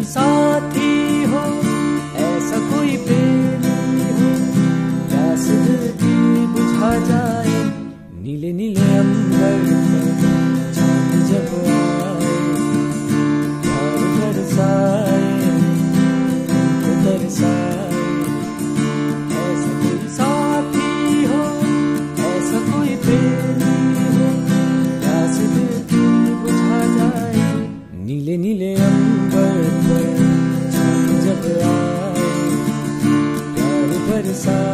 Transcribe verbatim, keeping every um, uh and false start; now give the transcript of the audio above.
कोई साथी हो, ऐसा कोई प्रेमी हो, प्यास दिल की बुझा जाए। नीले नीले अंबर पर चांद जब आए, प्यार बरसाए, हमको तरसाए। ऐसा कोई साथी हो, ऐसा कोई प्रेमी हो, प्यास दिल की बुझा जाए। नीले नीले अंबर पर चांद जब आए, प्यार बरसाए।